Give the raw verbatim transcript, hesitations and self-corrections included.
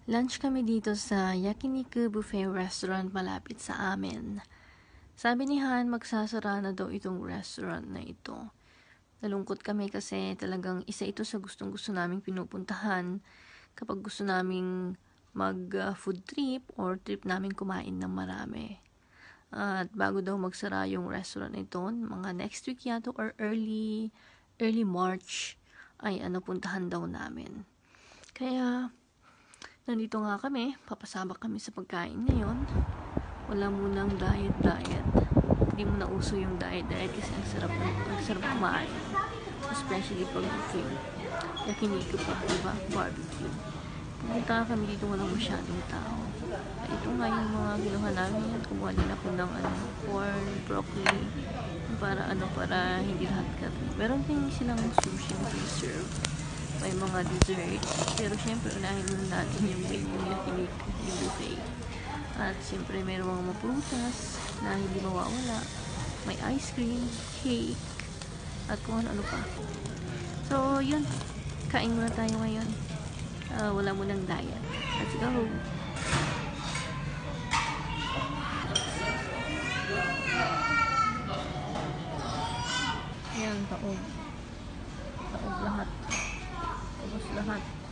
Lunch kami dito sa Yakiniku Buffet Restaurant malapit sa amin. Sabi ni Han, magsasara na daw itong restaurant na ito. Nalungkot kami kasi talagang isa ito sa gustong-gusto naming pinupuntahan kapag gusto naming mag-food trip or trip namin kumain ng marami. At bago daw magsara yung restaurant na ito, mga next week yata or early, early March, ay ano puntahan daw namin. Kaya nandito nga kami, papasabak kami sa pagkain ngayon. Wala munang diet-diet. Hindi mo na uso yung diet-diet kasi ang sarap, ang sarap kumain. Especially pag buffet. Yakiniku pa, diba? Barbecue. Pumunta kami dito, walang masyadong tao. Ito nga yung mga ginawa namin. Kumuha din ako ng ano, corn, broccoli. Para ano, para hindi lahat kat. Meron din silang sushi na serve. May mga dessert. Pero syempre, unahin muna natin yung main yung Yakiniku, yung buffet. At syempre, mayroong mga maprutas na hindi mawawala. May ice cream, cake, at kung ano-ano pa. So, yun. Kain muna tayo ngayon. Uh, wala munang diet. Let's go! Ayan, taog. Taog lahat. Tapos lahat.